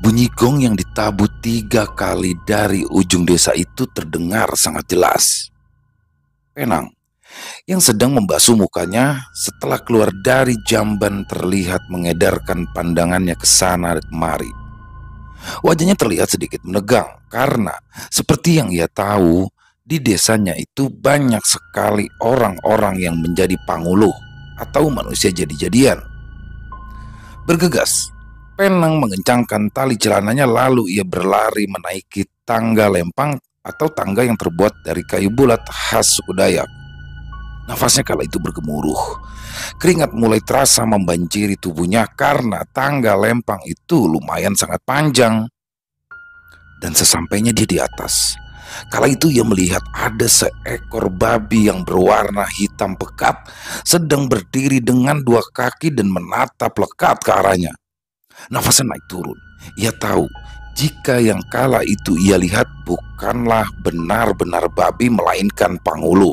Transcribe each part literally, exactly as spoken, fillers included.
Bunyi gong yang ditabuh tiga kali dari ujung desa itu terdengar sangat jelas. Penang yang sedang membasuh mukanya setelah keluar dari jamban terlihat mengedarkan pandangannya ke sana kemari. Wajahnya terlihat sedikit menegang karena seperti yang ia tahu, di desanya itu banyak sekali orang-orang yang menjadi panguluh atau manusia jadi-jadian. Bergegas, Penang mengencangkan tali celananya lalu ia berlari menaiki tangga lempang atau tangga yang terbuat dari kayu bulat khas suku Dayak. Nafasnya kala itu bergemuruh. Keringat mulai terasa membanjiri tubuhnya karena tangga lempang itu lumayan sangat panjang. Dan sesampainya dia di atas, kala itu ia melihat ada seekor babi yang berwarna hitam pekat sedang berdiri dengan dua kaki dan menatap lekat ke arahnya. Nafasnya naik turun. Ia tahu jika yang kala itu ia lihat bukanlah benar-benar babi melainkan panguluh.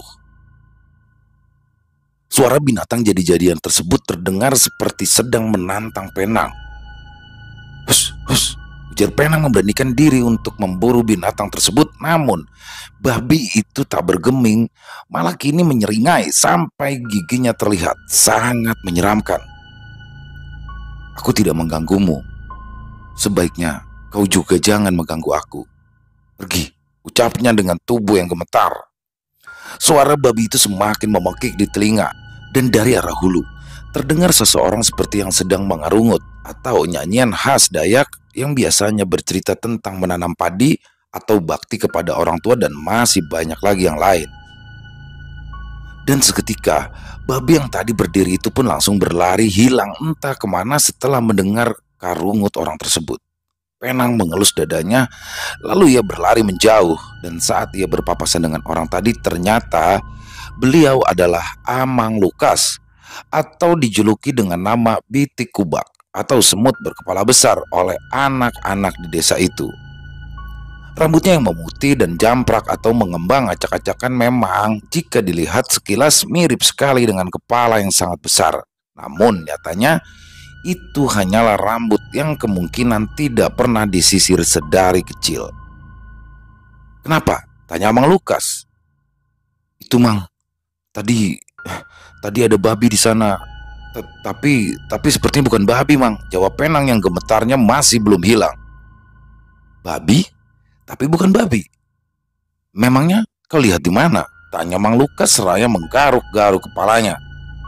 Suara binatang jadi-jadian tersebut terdengar seperti sedang menantang Penang. Hus, hus, ujar Penang memberanikan diri untuk memburu binatang tersebut. Namun babi itu tak bergeming, malah kini menyeringai sampai giginya terlihat sangat menyeramkan. Aku tidak mengganggumu. Sebaiknya kau juga jangan mengganggu aku. Pergi, ucapnya dengan tubuh yang gemetar. Suara babi itu semakin memekik di telinga, dan dari arah hulu terdengar seseorang seperti yang sedang mengarungut atau nyanyian khas Dayak yang biasanya bercerita tentang menanam padi atau bakti kepada orang tua dan masih banyak lagi yang lain. Dan seketika babi yang tadi berdiri itu pun langsung berlari hilang entah kemana setelah mendengar karungut orang tersebut. Penang mengelus dadanya, lalu ia berlari menjauh. Dan saat ia berpapasan dengan orang tadi, ternyata beliau adalah Amang Lukas, atau dijuluki dengan nama Bitik Kubak atau semut berkepala besar oleh anak-anak di desa itu. Rambutnya yang memutih dan jamprak atau mengembang acak-acakan memang jika dilihat sekilas mirip sekali dengan kepala yang sangat besar. Namun nyatanya itu hanyalah rambut yang kemungkinan tidak pernah disisir sedari kecil. Kenapa? Tanya Mang Lukas. Itu Mang, tadi tadi ada babi di sana. Tapi tapi sepertinya bukan babi Mang, jawab Penang yang gemetarnya masih belum hilang. Babi? Tapi bukan babi. Memangnya kau lihat di mana? Tanya Mang Lukas seraya menggaruk-garuk kepalanya.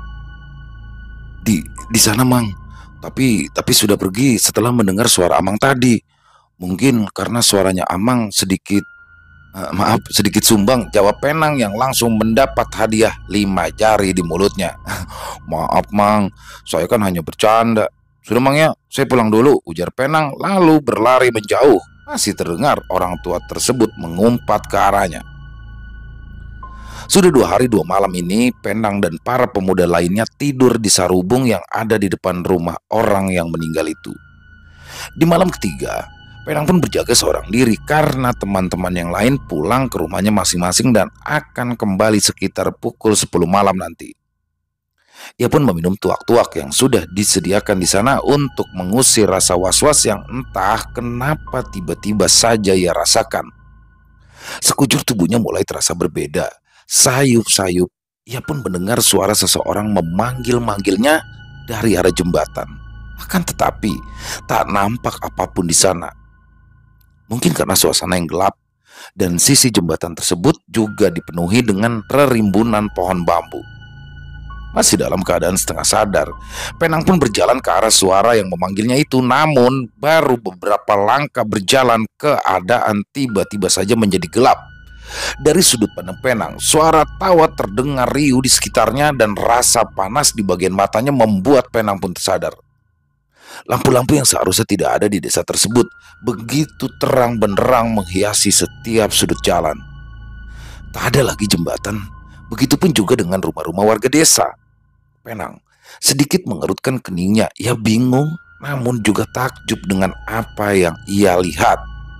Di di sana Mang. Tapi tapi sudah pergi setelah mendengar suara Amang tadi. Mungkin karena suaranya Amang sedikit uh, maaf sedikit sumbang, jawab Penang yang langsung mendapat hadiah lima jari di mulutnya. Maaf Mang, saya kan hanya bercanda. Sudah Mang ya, saya pulang dulu, ujar Penang lalu berlari menjauh. Masih terdengar orang tua tersebut mengumpat ke arahnya. Sudah dua hari dua malam ini, Penang dan para pemuda lainnya tidur di sarubung yang ada di depan rumah orang yang meninggal itu. Di malam ketiga, Penang pun berjaga seorang diri karena teman-teman yang lain pulang ke rumahnya masing-masing dan akan kembali sekitar pukul sepuluh malam nanti. Ia pun meminum tuak-tuak yang sudah disediakan di sana untuk mengusir rasa was-was yang entah kenapa tiba-tiba saja ia rasakan. Sekujur tubuhnya mulai terasa berbeda, sayup-sayup. Ia pun mendengar suara seseorang memanggil-manggilnya dari arah jembatan. Akan tetapi tak nampak apapun di sana. Mungkin karena suasana yang gelap dan sisi jembatan tersebut juga dipenuhi dengan rerimbunan pohon bambu. Masih dalam keadaan setengah sadar, Penang pun berjalan ke arah suara yang memanggilnya itu. Namun baru beberapa langkah berjalan, keadaan tiba-tiba saja menjadi gelap. Dari sudut pandang Penang, suara tawa terdengar riuh di sekitarnya dan rasa panas di bagian matanya membuat Penang pun tersadar. Lampu-lampu yang seharusnya tidak ada di desa tersebut begitu terang benderang menghiasi setiap sudut jalan. Tak ada lagi jembatan. Begitupun juga dengan rumah-rumah warga desa. Penang sedikit mengerutkan keningnya. Ia bingung namun juga takjub dengan apa yang ia lihat.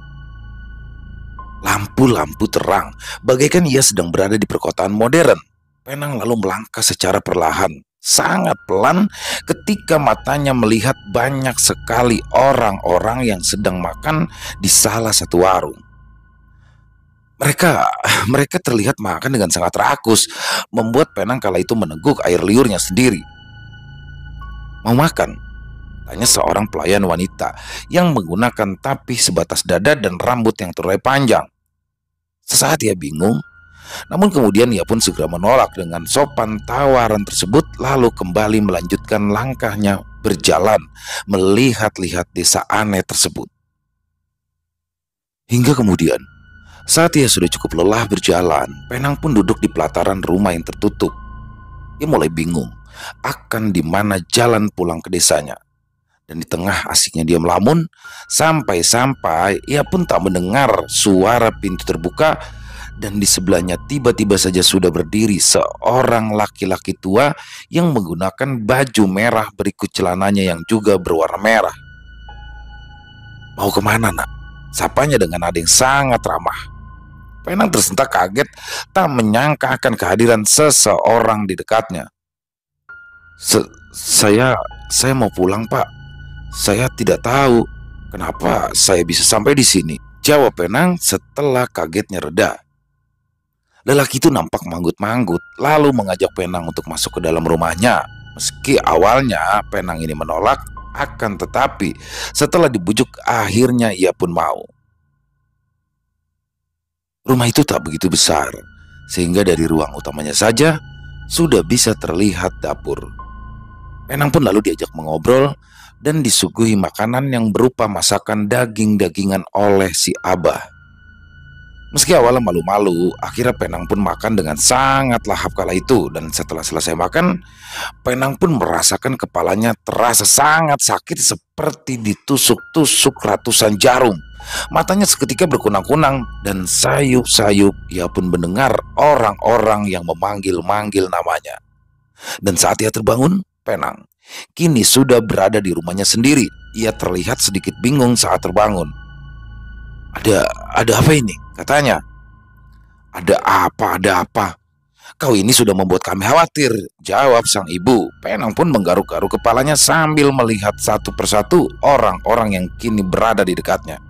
Lampu-lampu terang, bagaikan ia sedang berada di perkotaan modern. Penang lalu melangkah secara perlahan. sangat pelan ketika matanya melihat banyak sekali orang-orang yang sedang makan di salah satu warung. Mereka mereka terlihat makan dengan sangat rakus, membuat Penang kala itu meneguk air liurnya sendiri. "Mau makan?" tanya seorang pelayan wanita yang menggunakan tapih sebatas dada dan rambut yang terurai panjang. Sesaat ia bingung, namun kemudian ia pun segera menolak dengan sopan tawaran tersebut, lalu kembali melanjutkan langkahnya berjalan melihat-lihat desa aneh tersebut. Hingga kemudian, saat ia sudah cukup lelah berjalan, Penang pun duduk di pelataran rumah yang tertutup. Ia mulai bingung akan di mana jalan pulang ke desanya. Dan di tengah asiknya dia melamun, sampai-sampai ia pun tak mendengar suara pintu terbuka, dan di sebelahnya tiba-tiba saja sudah berdiri seorang laki-laki tua yang menggunakan baju merah berikut celananya yang juga berwarna merah. "Mau kemana, nak?" sapanya dengan nada yang sangat ramah. Penang tersentak kaget, tak menyangka akan kehadiran seseorang di dekatnya. Se saya saya mau pulang, Pak. Saya tidak tahu kenapa saya bisa sampai di sini," jawab Penang setelah kagetnya reda. Lelaki itu nampak manggut-manggut, lalu mengajak Penang untuk masuk ke dalam rumahnya. Meski awalnya Penang ini menolak, akan tetapi setelah dibujuk akhirnya ia pun mau. Rumah itu tak begitu besar, sehingga dari ruang utamanya saja sudah bisa terlihat dapur. Penang pun lalu diajak mengobrol dan disuguhi makanan yang berupa masakan daging-dagingan oleh si Abah. Meski awalnya malu-malu, akhirnya Penang pun makan dengan sangat lahap kala itu. Dan setelah selesai makan, Penang pun merasakan kepalanya terasa sangat sakit seperti ditusuk-tusuk ratusan jarum. Matanya seketika berkunang-kunang dan sayup-sayup ia pun mendengar orang-orang yang memanggil-manggil namanya. Dan saat ia terbangun, Penang kini sudah berada di rumahnya sendiri. Ia terlihat sedikit bingung saat terbangun. Ada, ada apa ini? Katanya. "Ada apa, ada apa? Kau ini sudah membuat kami khawatir," jawab sang ibu. Penang pun menggaruk-garuk kepalanya sambil melihat satu persatu orang-orang yang kini berada di dekatnya.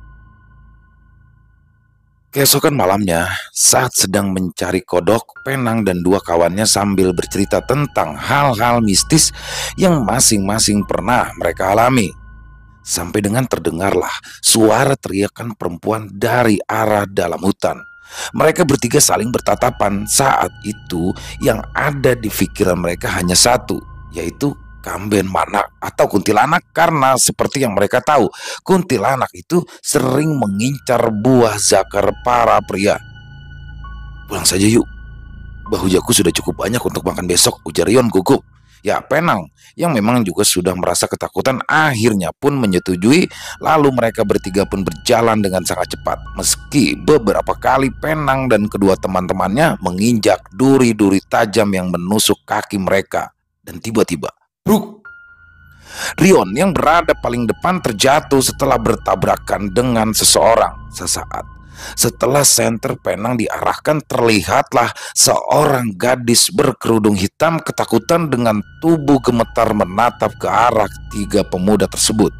Keesokan malamnya, saat sedang mencari kodok, Penang dan dua kawannya sambil bercerita tentang hal-hal mistis yang masing-masing pernah mereka alami. Sampai dengan terdengarlah suara teriakan perempuan dari arah dalam hutan. Mereka bertiga saling bertatapan. Saat itu yang ada di pikiran mereka hanya satu, yaitu Kamben Manak atau kuntilanak, karena seperti yang mereka tahu, kuntilanak itu sering mengincar buah zakar para pria. "Pulang saja yuk, bahu jaku sudah cukup banyak untuk makan besok," ujar Rion gugup. Ya, Penang yang memang juga sudah merasa ketakutan akhirnya pun menyetujui. Lalu mereka bertiga pun berjalan dengan sangat cepat. Meski beberapa kali Penang dan kedua teman-temannya menginjak duri-duri tajam yang menusuk kaki mereka. Dan tiba-tiba, bruk! Rion yang berada paling depan terjatuh setelah bertabrakan dengan seseorang. Sesaat setelah senter Penang diarahkan, terlihatlah seorang gadis berkerudung hitam ketakutan dengan tubuh gemetar menatap ke arah tiga pemuda tersebut.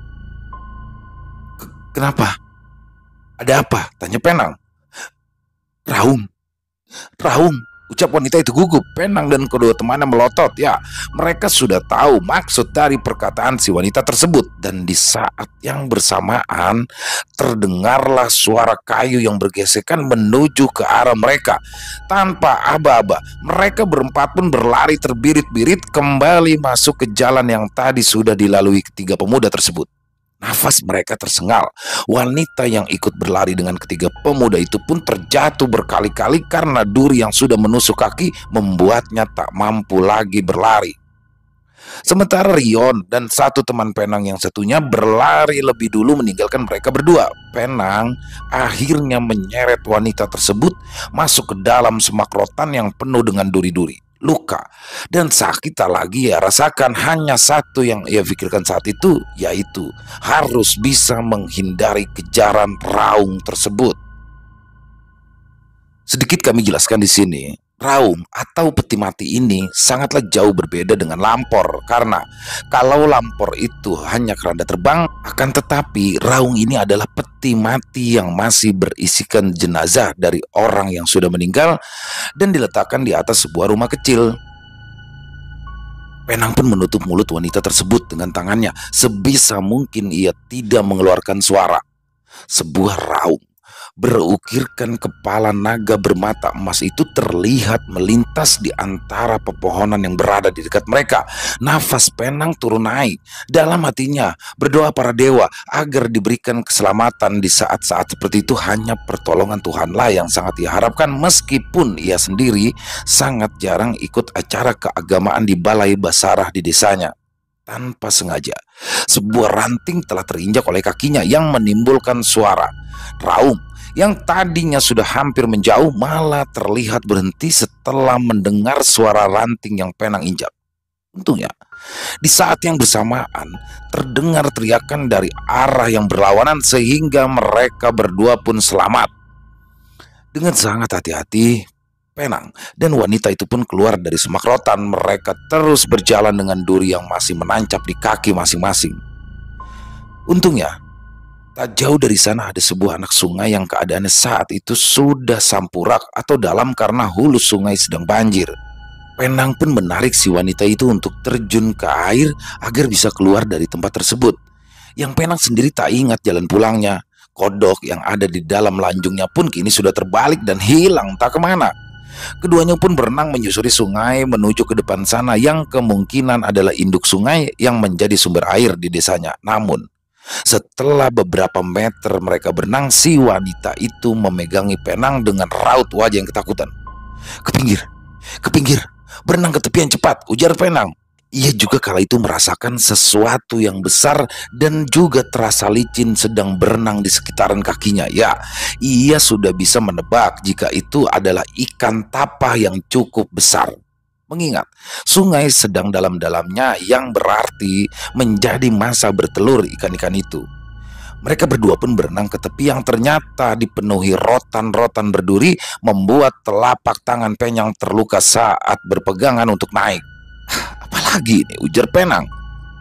"Kenapa? Ada apa?" tanya Penang. "Raung, Raung," ucap wanita itu gugup. Penang dan kedua temannya melotot. Ya, mereka sudah tahu maksud dari perkataan si wanita tersebut. Dan di saat yang bersamaan, terdengarlah suara kayu yang bergesekan menuju ke arah mereka. Tanpa aba-aba, mereka berempat pun berlari terbirit-birit kembali masuk ke jalan yang tadi sudah dilalui ketiga pemuda tersebut. Nafas mereka tersengal. Wanita yang ikut berlari dengan ketiga pemuda itu pun terjatuh berkali-kali karena duri yang sudah menusuk kaki membuatnya tak mampu lagi berlari. Sementara Rion dan satu teman Penang yang satunya berlari lebih dulu meninggalkan mereka berdua. Penang akhirnya menyeret wanita tersebut masuk ke dalam semak rotan yang penuh dengan duri-duri. Luka dan sakit tak lagi ia rasakan. Hanya satu yang ia pikirkan saat itu, yaitu harus bisa menghindari kejaran Raung tersebut. Sedikit kami jelaskan di sini Raung atau peti mati ini sangatlah jauh berbeda dengan lampor, karena kalau lampor itu hanya keranda terbang, akan tetapi raung ini adalah peti mati yang masih berisikan jenazah dari orang yang sudah meninggal dan diletakkan di atas sebuah rumah kecil. Penang pun menutup mulut wanita tersebut dengan tangannya sebisa mungkin ia tidak mengeluarkan suara. Sebuah raung berukirkan kepala naga bermata emas itu terlihat melintas di antara pepohonan yang berada di dekat mereka. Nafas Penang turun naik. Dalam hatinya berdoa para dewa agar diberikan keselamatan di saat-saat seperti itu. Hanya pertolongan Tuhanlah yang sangat ia harapkan, meskipun ia sendiri sangat jarang ikut acara keagamaan di balai basarah di desanya. Tanpa sengaja, sebuah ranting telah terinjak oleh kakinya yang menimbulkan suara. Raung yang tadinya sudah hampir menjauh malah terlihat berhenti setelah mendengar suara ranting yang Penang injak. Untungnya, di saat yang bersamaan terdengar teriakan dari arah yang berlawanan sehingga mereka berdua pun selamat. Dengan sangat hati-hati, Penang dan wanita itu pun keluar dari semak rotan. Mereka terus berjalan dengan duri yang masih menancap di kaki masing-masing. Untungnya, tak jauh dari sana ada sebuah anak sungai yang keadaannya saat itu sudah sampurak atau dalam karena hulu sungai sedang banjir. Penang pun menarik si wanita itu untuk terjun ke air agar bisa keluar dari tempat tersebut. Yang Penang sendiri tak ingat jalan pulangnya. Kodok yang ada di dalam lanjungnya pun kini sudah terbalik dan hilang tak kemana. Keduanya pun berenang menyusuri sungai menuju ke depan sana yang kemungkinan adalah induk sungai yang menjadi sumber air di desanya. Namun, setelah beberapa meter mereka berenang, si wanita itu memegangi Penang dengan raut wajah yang ketakutan. "Ke pinggir, ke pinggir, berenang ke tepian cepat," ujar Penang. Ia juga kala itu merasakan sesuatu yang besar dan juga terasa licin sedang berenang di sekitaran kakinya. Ya, ia sudah bisa menebak jika itu adalah ikan tapah yang cukup besar. Mengingat sungai sedang dalam-dalamnya yang berarti menjadi masa bertelur ikan-ikan itu. Mereka berdua pun berenang ke tepi yang ternyata dipenuhi rotan-rotan berduri, membuat telapak tangan Penang terluka saat berpegangan untuk naik. "Apalagi ini?" ujar Penang.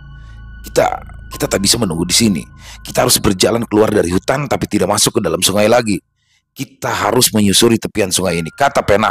Kita kita tak bisa menunggu di sini. Kita harus berjalan keluar dari hutan tapi tidak masuk ke dalam sungai lagi. Kita harus menyusuri tepian sungai ini," kata Penang.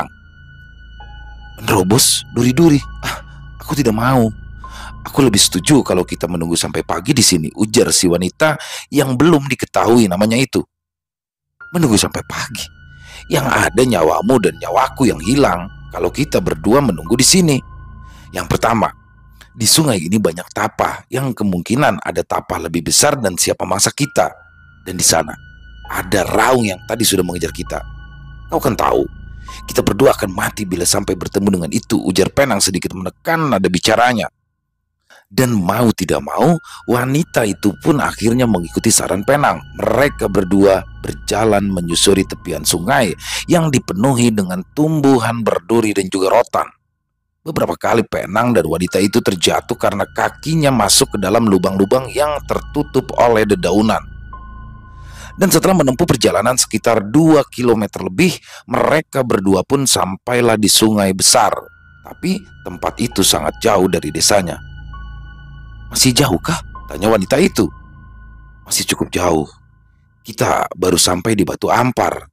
"Menerobos duri-duri? Ah, aku tidak mau. Aku lebih setuju kalau kita menunggu sampai pagi di sini," ujar si wanita yang belum diketahui namanya itu. "Menunggu sampai pagi? Yang ada nyawamu dan nyawaku yang hilang kalau kita berdua menunggu di sini. Yang pertama, di sungai ini banyak tapah yang kemungkinan ada tapah lebih besar dan siap memaksa kita. Dan di sana ada raung yang tadi sudah mengejar kita. Kau kan tahu, kita berdua akan mati bila sampai bertemu dengan itu," ujar Penang sedikit menekan nada bicaranya. Dan mau tidak mau, wanita itu pun akhirnya mengikuti saran Penang. Mereka berdua berjalan menyusuri tepian sungai yang dipenuhi dengan tumbuhan berduri dan juga rotan. Beberapa kali Penang dan wanita itu terjatuh karena kakinya masuk ke dalam lubang-lubang yang tertutup oleh dedaunan. Dan setelah menempuh perjalanan sekitar dua kilometer lebih, mereka berdua pun sampailah di sungai besar. Tapi tempat itu sangat jauh dari desanya. "Masih jauhkah?" tanya wanita itu. "Masih cukup jauh. Kita baru sampai di Batu Ampar.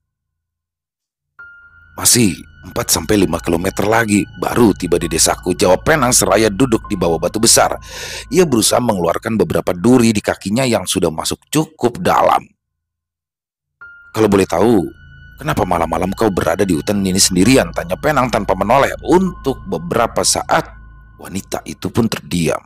Masih empat sampai lima kilometer lagi baru tiba di desaku," jawab Penang seraya duduk di bawah batu besar. Ia berusaha mengeluarkan beberapa duri di kakinya yang sudah masuk cukup dalam. "Kalau boleh tahu, kenapa malam-malam kau berada di hutan ini sendirian?" tanya Penang tanpa menoleh. Untuk beberapa saat wanita itu pun terdiam.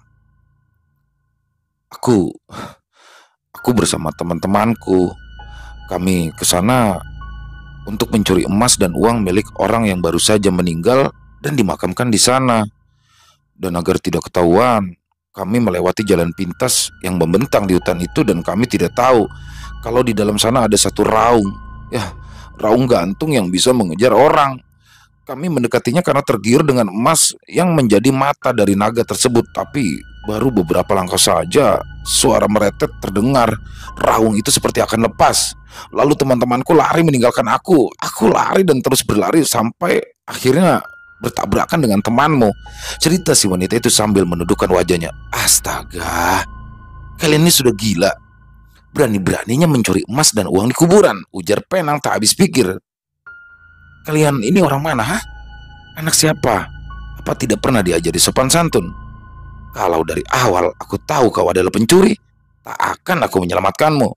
Aku aku bersama teman-temanku. Kami ke sana untuk mencuri emas dan uang milik orang yang baru saja meninggal dan dimakamkan di sana. Dan agar tidak ketahuan, kami melewati jalan pintas yang membentang di hutan itu dan kami tidak tahu kalau di dalam sana ada satu raung. Ya, raung gantung yang bisa mengejar orang. Kami mendekatinya karena tergiur dengan emas yang menjadi mata dari naga tersebut. Tapi baru beberapa langkah saja suara meretet terdengar. Raung itu seperti akan lepas. Lalu teman-temanku lari meninggalkan aku. Aku lari dan terus berlari sampai akhirnya bertabrakan dengan temanmu, cerita si wanita itu sambil menundukkan wajahnya. Astaga, kalian ini sudah gila. Berani-beraninya mencuri emas dan uang di kuburan, ujar Penang tak habis pikir. Kalian ini orang mana, ha? Anak siapa? Apa tidak pernah diajari sopan santun? Kalau dari awal aku tahu kau adalah pencuri, tak akan aku menyelamatkanmu.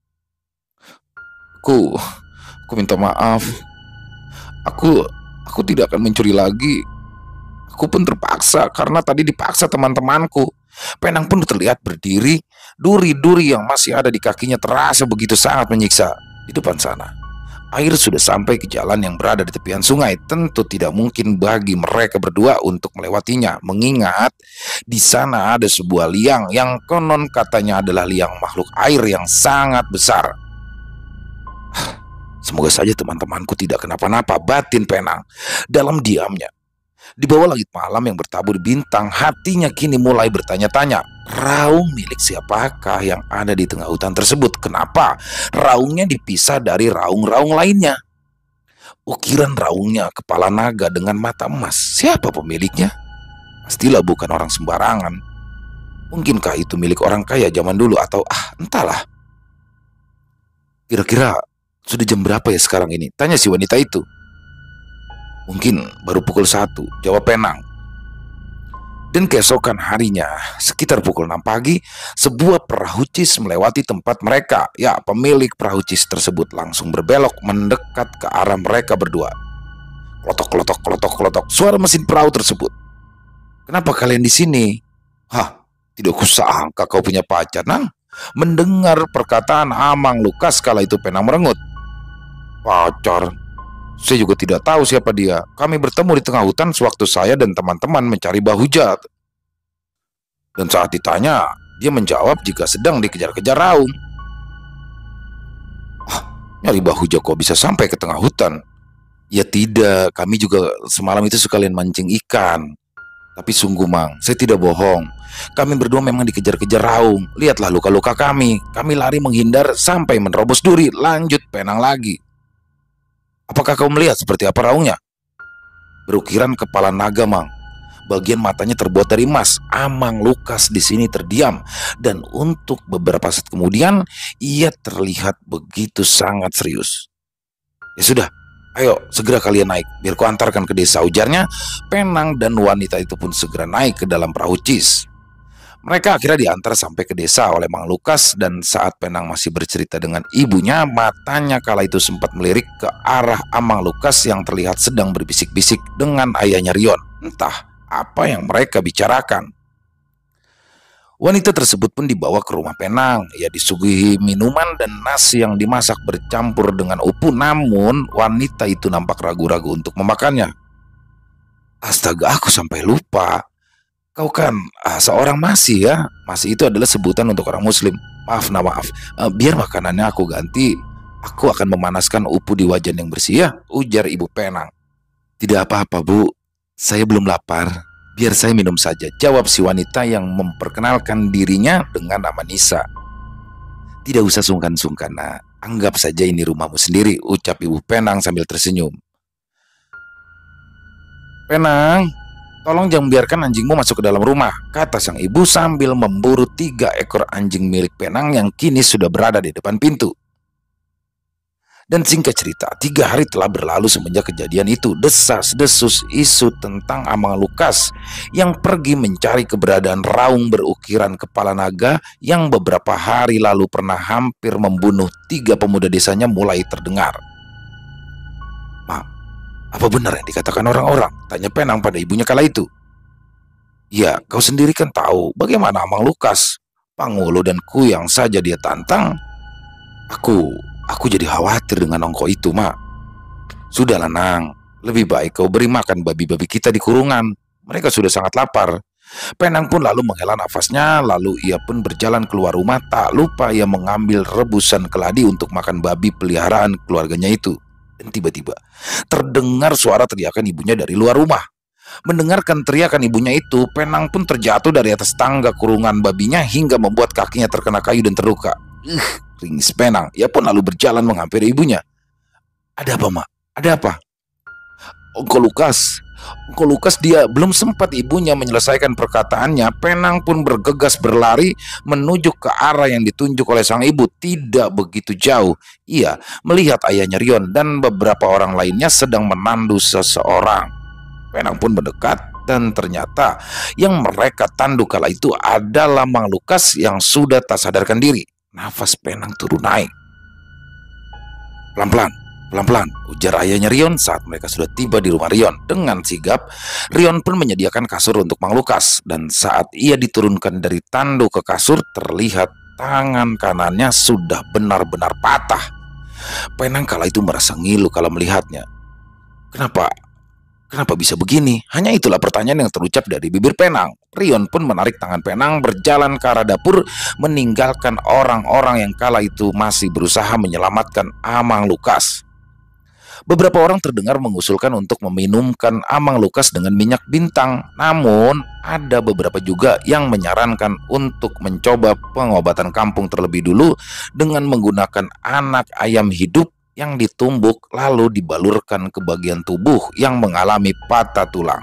Aku, aku minta maaf. Aku, aku tidak akan mencuri lagi. Aku pun terpaksa karena tadi dipaksa teman-temanku. Penang pun terlihat berdiri. Duri-duri yang masih ada di kakinya terasa begitu sangat menyiksa. Di depan sana, air sudah sampai ke jalan yang berada di tepian sungai. Tentu tidak mungkin bagi mereka berdua untuk melewatinya, mengingat di sana ada sebuah liang yang konon katanya adalah liang makhluk air yang sangat besar. Semoga saja teman-temanku tidak kenapa-napa, batin Penang. Dalam diamnya, di bawah langit malam yang bertabur bintang, hatinya kini mulai bertanya-tanya, raung milik siapakah yang ada di tengah hutan tersebut? Kenapa raungnya dipisah dari raung-raung lainnya? Ukiran raungnya kepala naga dengan mata emas, siapa pemiliknya? Pastilah bukan orang sembarangan. Mungkinkah itu milik orang kaya zaman dulu atau ah entahlah. Kira-kira sudah jam berapa ya sekarang ini? Tanya si wanita itu. Mungkin baru pukul satu, jawab Penang. Dan keesokan harinya, sekitar pukul enam pagi, sebuah perahu cis melewati tempat mereka. Ya, pemilik perahu cis tersebut langsung berbelok mendekat ke arah mereka berdua. Klotok, klotok, klotok, klotok, suara mesin perahu tersebut. Kenapa kalian di sini? Hah, tidak kusangka kau punya pacar, Nang. Mendengar perkataan Amang Lukas kala itu Penang merengut. Pacar? Saya juga tidak tahu siapa dia. Kami bertemu di tengah hutan sewaktu saya dan teman-teman mencari bahujat. Dan saat ditanya, dia menjawab jika sedang dikejar-kejar raung. Ah, nyari bahujat kok bisa sampai ke tengah hutan? Ya tidak, kami juga semalam itu sekalian mancing ikan. Tapi sungguh Mang, saya tidak bohong. Kami berdua memang dikejar-kejar raung. Lihatlah luka-luka kami. Kami lari menghindar sampai menerobos duri. Lanjut Penang lagi. Apakah kau melihat seperti apa raungnya? Berukiran kepala naga, Mang. Bagian matanya terbuat dari emas. Amang Lukas di sini terdiam, dan untuk beberapa saat kemudian ia terlihat begitu sangat serius. Ya sudah, ayo segera kalian naik, biar ku antarkan ke desa, ujarnya. Penang dan wanita itu pun segera naik ke dalam perahu cis. Mereka akhirnya diantar sampai ke desa oleh Mang Lukas, dan saat Penang masih bercerita dengan ibunya, matanya kala itu sempat melirik ke arah Amang Lukas yang terlihat sedang berbisik-bisik dengan ayahnya Rion. Entah apa yang mereka bicarakan. Wanita tersebut pun dibawa ke rumah Penang. Ia disuguhi minuman dan nasi yang dimasak bercampur dengan upu, namun wanita itu nampak ragu-ragu untuk memakannya. Astaga, aku sampai lupa. Kau kan ah, seorang masih ya. Masih itu adalah sebutan untuk orang muslim. Maaf, nah maaf. Uh, biar makanannya aku ganti. Aku akan memanaskan upu di wajan yang bersih ya, ujar ibu Penang. Tidak apa-apa Bu, saya belum lapar. Biar saya minum saja, jawab si wanita yang memperkenalkan dirinya dengan nama Nisa. Tidak usah sungkan-sungkan, nah. Anggap saja ini rumahmu sendiri, ucap ibu Penang sambil tersenyum. Penang, tolong jangan biarkan anjingmu masuk ke dalam rumah, kata sang ibu sambil memburu tiga ekor anjing milik Penang yang kini sudah berada di depan pintu. Dan singkat cerita, tiga hari telah berlalu semenjak kejadian itu. Desas-desus isu tentang Amang Lukas yang pergi mencari keberadaan raung berukiran kepala naga yang beberapa hari lalu pernah hampir membunuh tiga pemuda desanya mulai terdengar. Ma, apa benar yang dikatakan orang-orang? Tanya Penang pada ibunya kala itu. Ya, kau sendiri kan tahu bagaimana Amang Lukas. Pangulo dan Kuyang saja dia tantang. Aku, aku jadi khawatir dengan ongko itu, Mak. Sudahlah, Nang. Lebih baik kau beri makan babi-babi kita di kurungan. Mereka sudah sangat lapar. Penang pun lalu menghela nafasnya, lalu ia pun berjalan keluar rumah. Tak lupa ia mengambil rebusan keladi untuk makan babi peliharaan keluarganya itu. Dan tiba-tiba terdengar suara teriakan ibunya dari luar rumah. Mendengarkan teriakan ibunya itu, Penang pun terjatuh dari atas tangga kurungan babinya hingga membuat kakinya terkena kayu dan terluka. Uh, ringis Penang. Ia pun lalu berjalan menghampiri ibunya. Ada apa, Mak? Ada apa? Ongko Lukas. Ongko Lukas, dia belum sempat ibunya menyelesaikan perkataannya, Penang pun bergegas berlari menuju ke arah yang ditunjuk oleh sang ibu. Tidak begitu jauh, ia melihat ayahnya Rion dan beberapa orang lainnya sedang menandu seseorang. Penang pun mendekat dan ternyata yang mereka tandu kala itu adalah Mang Lukas yang sudah tak sadarkan diri. Nafas Penang turun naik. Pelan-pelan, pelan-pelan, ujar ayahnya Rion saat mereka sudah tiba di rumah Rion. Dengan sigap, Rion pun menyediakan kasur untuk Mang Lukas. Dan saat ia diturunkan dari tandu ke kasur, terlihat tangan kanannya sudah benar-benar patah. Penang kala itu merasa ngilu kalau melihatnya. Kenapa? Kenapa bisa begini? Hanya itulah pertanyaan yang terucap dari bibir Penang. Rion pun menarik tangan Penang berjalan ke arah dapur, meninggalkan orang-orang yang kala itu masih berusaha menyelamatkan Amang Lukas. Beberapa orang terdengar mengusulkan untuk meminumkan Amang Lukas dengan minyak bintang. Namun ada beberapa juga yang menyarankan untuk mencoba pengobatan kampung terlebih dulu dengan menggunakan anak ayam hidup yang ditumbuk lalu dibalurkan ke bagian tubuh yang mengalami patah tulang.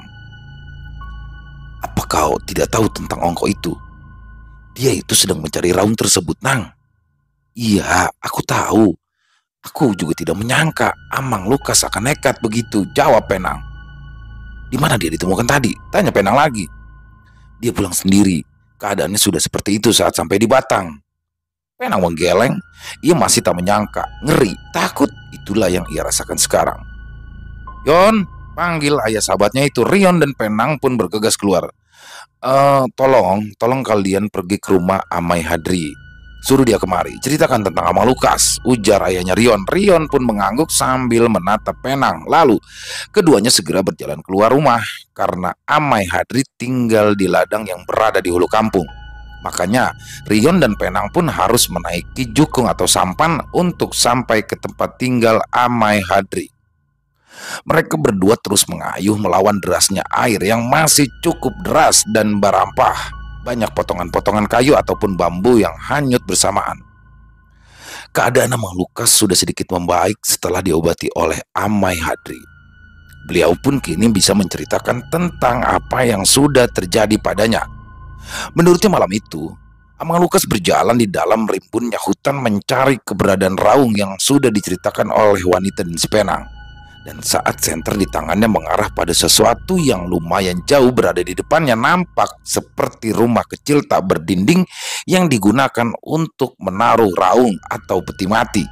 Apa kau tidak tahu tentang Ongko itu? Dia itu sedang mencari raung tersebut, Nang. Iya, aku tahu. Aku juga tidak menyangka Amang Lukas akan nekat begitu, jawab Penang. Di mana dia ditemukan tadi? Tanya Penang lagi. Dia pulang sendiri. Keadaannya sudah seperti itu saat sampai di Batang. Penang menggeleng. Ia masih tak menyangka, ngeri, takut. Itulah yang ia rasakan sekarang. Yon, panggil ayah sahabatnya itu. Rion dan Penang pun bergegas keluar. E, tolong, tolong kalian pergi ke rumah Amai Hadri. Suruh dia kemari, ceritakan tentang Amang Lukas, ujar ayahnya Rion. Rion pun mengangguk sambil menatap Penang. Lalu keduanya segera berjalan keluar rumah karena Amai Hadri tinggal di ladang yang berada di hulu kampung. Makanya Rion dan Penang pun harus menaiki jukung atau sampan untuk sampai ke tempat tinggal Amai Hadri. Mereka berdua terus mengayuh melawan derasnya air yang masih cukup deras dan berampah. Banyak potongan-potongan kayu ataupun bambu yang hanyut bersamaan. Keadaan Amang Lukas sudah sedikit membaik setelah diobati oleh Amai Hadri. Beliau pun kini bisa menceritakan tentang apa yang sudah terjadi padanya. Menurutnya malam itu, Amang Lukas berjalan di dalam rimbunnya hutan mencari keberadaan raung yang sudah diceritakan oleh wanita dan si Penang. Dan saat senter di tangannya mengarah pada sesuatu yang lumayan jauh berada di depannya, nampak seperti rumah kecil tak berdinding yang digunakan untuk menaruh raung atau peti mati.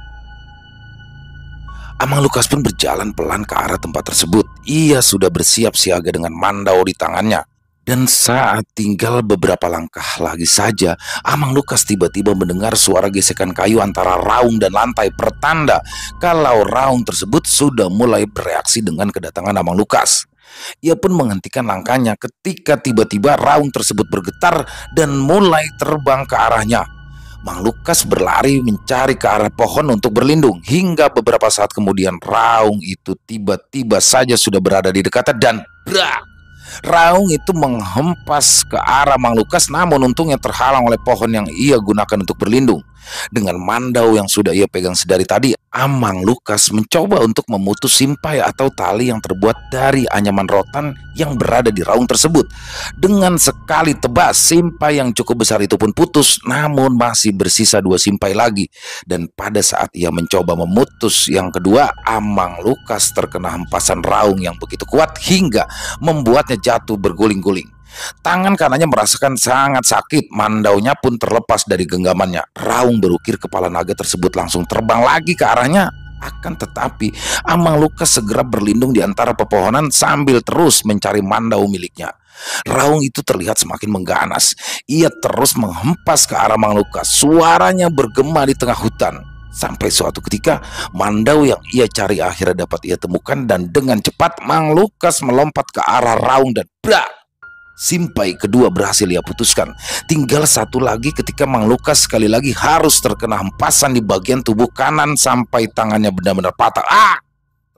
Amang Lukas pun berjalan pelan ke arah tempat tersebut. Ia sudah bersiap siaga dengan mandau di tangannya. Dan saat tinggal beberapa langkah lagi saja, Amang Lukas tiba-tiba mendengar suara gesekan kayu antara raung dan lantai, pertanda kalau raung tersebut sudah mulai bereaksi dengan kedatangan Amang Lukas. Ia pun menghentikan langkahnya ketika tiba-tiba raung tersebut bergetar dan mulai terbang ke arahnya. Mang Lukas berlari mencari ke arah pohon untuk berlindung. Hingga beberapa saat kemudian raung itu tiba-tiba saja sudah berada di dekatnya dan brak! Raung itu menghempas ke arah Mang Lukas, namun untungnya terhalang oleh pohon yang ia gunakan untuk berlindung. Dengan mandau yang sudah ia pegang sedari tadi, Amang Lukas mencoba untuk memutus simpai atau tali yang terbuat dari anyaman rotan yang berada di raung tersebut. Dengan sekali tebas, simpai yang cukup besar itu pun putus, namun masih bersisa dua simpai lagi. Dan pada saat ia mencoba memutus yang kedua, Amang Lukas terkena hempasan raung yang begitu kuat hingga membuatnya jatuh berguling-guling. Tangan kanannya merasakan sangat sakit, mandaunya pun terlepas dari genggamannya. Raung berukir kepala naga tersebut langsung terbang lagi ke arahnya. Akan tetapi Amang Lukas segera berlindung di antara pepohonan sambil terus mencari mandau miliknya. Raung itu terlihat semakin mengganas. Ia terus menghempas ke arah Mang Lukas. Suaranya bergema di tengah hutan. Sampai suatu ketika mandau yang ia cari akhirnya dapat ia temukan, dan dengan cepat Mang Lukas melompat ke arah raung dan brak! Simpai kedua berhasil ia putuskan. Tinggal satu lagi ketika Mang Lukas sekali lagi harus terkena hempasan di bagian tubuh kanan sampai tangannya benar-benar patah. Ah!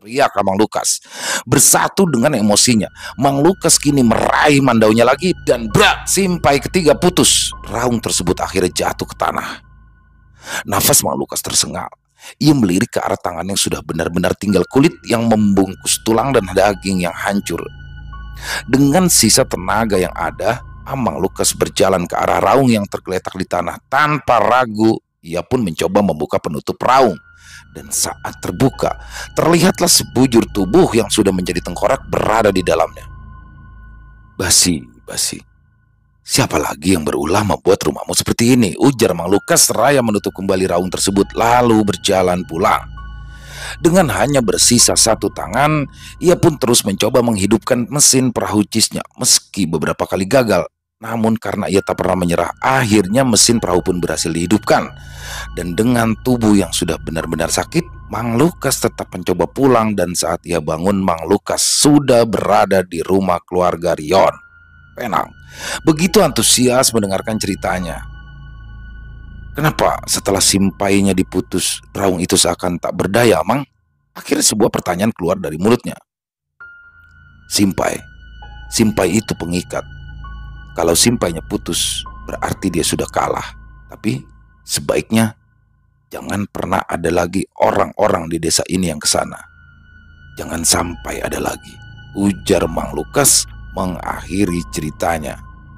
teriak Mang Lukas. Bersatu dengan emosinya, Mang Lukas kini meraih mandaunya lagi dan brak, simpai ketiga putus. Raung tersebut akhirnya jatuh ke tanah. Nafas Mang Lukas tersengal. Ia melirik ke arah tangan yang sudah benar-benar tinggal kulit yang membungkus tulang dan daging yang hancur. Dengan sisa tenaga yang ada, Mang Lukas berjalan ke arah raung yang tergeletak di tanah. Tanpa ragu, ia pun mencoba membuka penutup raung. Dan saat terbuka, terlihatlah sebujur tubuh yang sudah menjadi tengkorak berada di dalamnya. Basi, Basi, siapa lagi yang berulah membuat rumahmu seperti ini? Ujar Mang Lukas seraya menutup kembali raung tersebut lalu berjalan pulang. Dengan hanya bersisa satu tangan, ia pun terus mencoba menghidupkan mesin perahu cisnya. Meski beberapa kali gagal, namun karena ia tak pernah menyerah, akhirnya mesin perahu pun berhasil dihidupkan. Dan dengan tubuh yang sudah benar-benar sakit, Mang Lukas tetap mencoba pulang. Dan saat ia bangun, Mang Lukas sudah berada di rumah keluarga Rion Penang. Begitu antusias mendengarkan ceritanya. Kenapa setelah simpainya diputus, raung itu seakan tak berdaya, Mang? Akhirnya sebuah pertanyaan keluar dari mulutnya. Simpai, simpai itu pengikat. Kalau simpainya putus, berarti dia sudah kalah. Tapi sebaiknya jangan pernah ada lagi orang-orang di desa ini yang kesana. Jangan sampai ada lagi, ujar Mang Lukas mengakhiri ceritanya.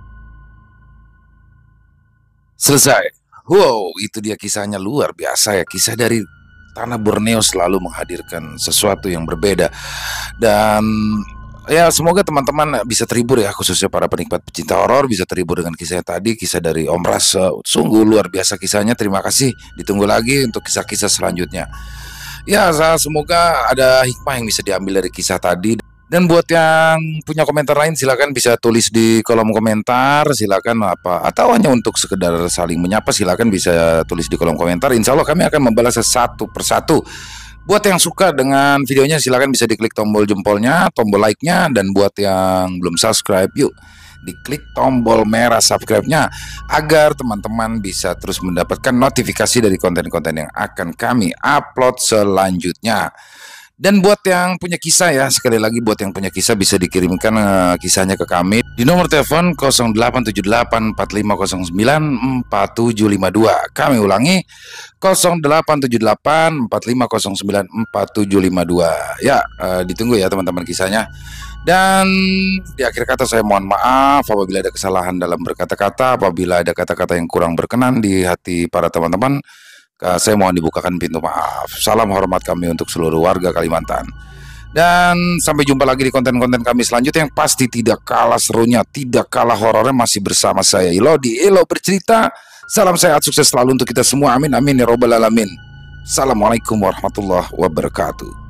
Selesai. Wow, itu dia kisahnya, luar biasa ya. Kisah dari tanah Borneo selalu menghadirkan sesuatu yang berbeda. Dan ya semoga teman-teman bisa terhibur ya, khususnya para penikmat pecinta horor bisa terhibur dengan kisahnya tadi. Kisah dari Om Ras, sungguh luar biasa kisahnya. Terima kasih, ditunggu lagi untuk kisah-kisah selanjutnya. Ya, semoga ada hikmah yang bisa diambil dari kisah tadi. Dan buat yang punya komentar lain, silakan bisa tulis di kolom komentar. Silakan apa, atau hanya untuk sekedar saling menyapa, silakan bisa tulis di kolom komentar. Insya Allah kami akan membalasnya satu persatu. Buat yang suka dengan videonya, silakan bisa diklik tombol jempolnya, tombol like-nya. Dan buat yang belum subscribe, yuk diklik tombol merah subscribe-nya agar teman-teman bisa terus mendapatkan notifikasi dari konten-konten yang akan kami upload selanjutnya. Dan buat yang punya kisah ya, sekali lagi buat yang punya kisah bisa dikirimkan uh, kisahnya ke kami di nomor telepon nol delapan tujuh delapan empat lima nol sembilan empat tujuh lima dua. Kami ulangi nol delapan tujuh delapan empat lima nol sembilan empat tujuh lima dua. Ya, uh, ditunggu ya teman-teman kisahnya. Dan di akhir kata saya mohon maaf apabila ada kesalahan dalam berkata-kata, apabila ada kata-kata yang kurang berkenan di hati para teman-teman. Saya mohon dibukakan pintu maaf. Salam hormat kami untuk seluruh warga Kalimantan. Dan sampai jumpa lagi di konten-konten kami selanjutnya yang pasti tidak kalah serunya, tidak kalah horornya, masih bersama saya Ilo di Ilo Bercerita. Salam sehat, sukses selalu untuk kita semua. Amin amin ya robbal alamin. Assalamualaikum warahmatullahi wabarakatuh.